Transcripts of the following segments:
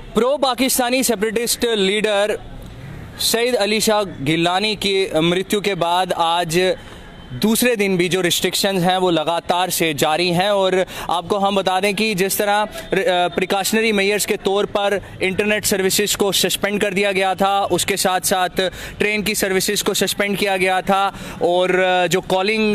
Pro Pakistani separatist leader Syed Ali Shah Geelani की मृत्यु के बाद आज दूसरे दिन भी जो रिस्ट्रिक्शंस हैं वो लगातार से जारी हैं। और आपको हम बता दें कि जिस तरह प्रिकॉशनरी मेजर्स के तौर पर इंटरनेट सर्विसेज को सस्पेंड कर दिया गया था, उसके साथ साथ ट्रेन की सर्विसेज को सस्पेंड किया गया था और जो कॉलिंग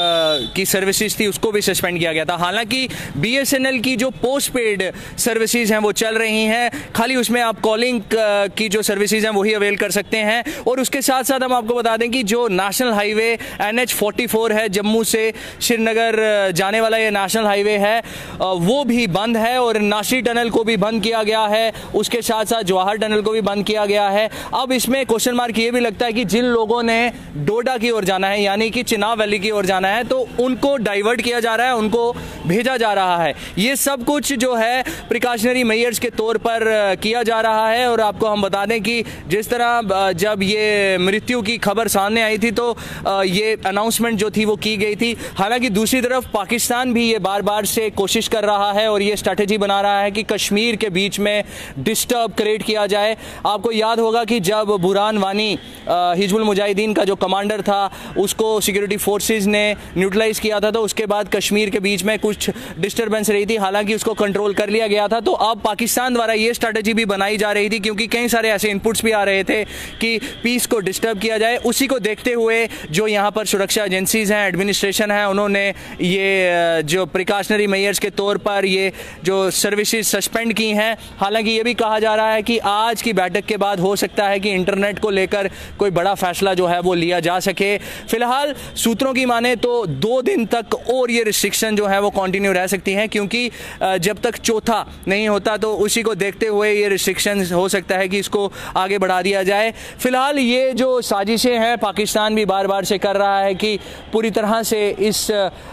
की सर्विसेज थी उसको भी सस्पेंड किया गया था। हालांकि BSNL की जो पोस्ट पेड सर्विसेज हैं वो चल रही हैं, खाली उसमें आप कॉलिंग की जो सर्विसेज हैं वही अवेल कर सकते हैं। और उसके साथ साथ हम आपको बता दें कि जो नेशनल हाईवे NH44 है, जम्मू से श्रीनगर जाने वाला ये नेशनल हाईवे है, वो भी बंद है और नाशी टनल को भी बंद किया गया है, उसके साथ साथ जवाहर टनल को भी बंद किया गया है। अब इसमें क्वेश्चन मार्क ये भी लगता है कि जिन लोगों ने डोडा की ओर जाना है यानी कि चिनाब वैली की ओर जाना है तो उनको डाइवर्ट किया जा रहा है, उनको भेजा जा रहा है। ये सब कुछ जो है प्रिकॉशनरी मेजर्स के तौर पर किया जा रहा है। और आपको हम बता दें कि जिस तरह जब ये मृत्यु की खबर सामने आई थी तो ये अनाउंसमेंट जो थी वो की गई थी। हालांकि दूसरी तरफ पाकिस्तान भी ये बार बार से कोशिश कर रहा है और ये स्ट्रैटेजी बना रहा है कि कश्मीर के बीच में डिस्टर्ब क्रिएट किया जाए। आपको याद होगा कि जब बुरहान वानी हिजबुल मुजाहिदीन का जो कमांडर था उसको सिक्योरिटी फोर्सेस ने न्यूट्रलाइज किया था, तो उसके बाद कश्मीर के बीच में कुछ डिस्टर्बेंस रही थी, हालांकि उसको कंट्रोल कर लिया गया था। तो अब पाकिस्तान द्वारा ये स्ट्रैटेजी भी बनाई जा रही थी क्योंकि कई सारे ऐसे इनपुट्स भी आ रहे थे कि पीस को डिस्टर्ब किया जाए। उसी को देखते हुए जो यहाँ पर सुरक्षा एजेंसीज हैं, एडमिनिस्ट्रेशन है, उन्होंने ये जो प्रिकॉशनरी मेजर्स के तौर पर ये जो सर्विसेज सस्पेंड की हैं। हालांकि ये भी कहा जा रहा है कि आज की बैठक के बाद हो सकता है कि इंटरनेट को लेकर कोई बड़ा फैसला जो है वो लिया जा सके। फिलहाल सूत्रों की माने तो 2 दिन तक और ये रिस्ट्रिक्शन जो है वो कंटिन्यू रह सकती हैं, क्योंकि जब तक चौथा नहीं होता तो उसी को देखते हुए ये रिस्ट्रिक्शन हो सकता है कि इसको आगे बढ़ा दिया जाए। फिलहाल ये जो साजिशें हैं पाकिस्तान भी बार बार से कर रहा है कि पूरी तरह से इस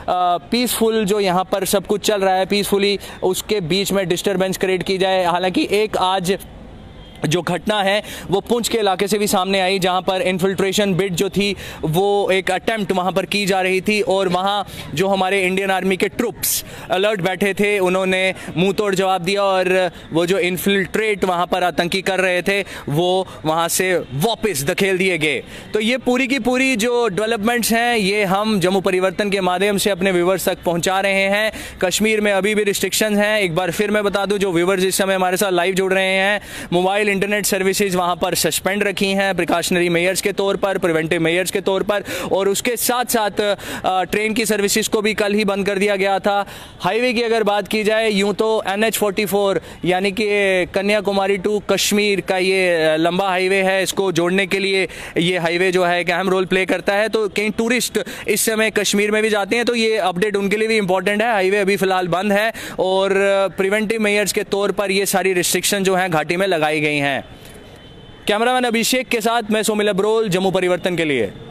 पीसफुल जो यहाँ पर सब कुछ चल रहा है पीसफुली उसके बीच में डिस्टर्बेंस क्रिएट की जाए। हालांकि एक आज जो घटना है वो पुंछ के इलाके से भी सामने आई, जहां पर इन्फिल्ट्रेशन बिड जो थी वो एक अटेम्प्ट वहां पर की जा रही थी और वहां जो हमारे इंडियन आर्मी के ट्रुप्स अलर्ट बैठे थे उन्होंने मुंह तोड़ जवाब दिया और वो जो इन्फिल्ट्रेट वहां पर आतंकी कर रहे थे वो वहां से वापस धकेल दिए गए। तो ये पूरी की पूरी जो डेवलपमेंट्स हैं ये हम जम्मू परिवर्तन के माध्यम से अपने व्यूवर्स तक पहुंचा रहे हैं। कश्मीर में अभी भी रिस्ट्रिक्शंस हैं। एक बार फिर मैं बता दूं, जो व्यूवर्स इस समय हमारे साथ लाइव जुड़ रहे हैं, मोबाइल इंटरनेट सर्विसेज वहां पर सस्पेंड रखी हैं प्रिकॉशनरी मेजर्स के तौर पर, प्रिवेंटिव मेजर्स के तौर पर, और उसके साथ साथ ट्रेन की सर्विसेज को भी कल ही बंद कर दिया गया था। हाईवे की अगर बात की जाए यूं तो NH44 यानी कि कन्याकुमारी टू कश्मीर का ये लंबा हाईवे है, इसको जोड़ने के लिए ये हाईवे जो है एक अहम रोल प्ले करता है। तो कई टूरिस्ट इस समय कश्मीर में भी जाते हैं, तो ये अपडेट उनके लिए भी इंपॉर्टेंट है। हाईवे अभी फिलहाल बंद है और प्रिवेंटिव मेजर्स के तौर पर ये सारी रिस्ट्रिक्शन जो हैं घाटी में लगाई गई हैं। कैमरामैन अभिषेक के साथ मैं सोमिल अब्रोल, जम्मू परिवर्तन के लिए।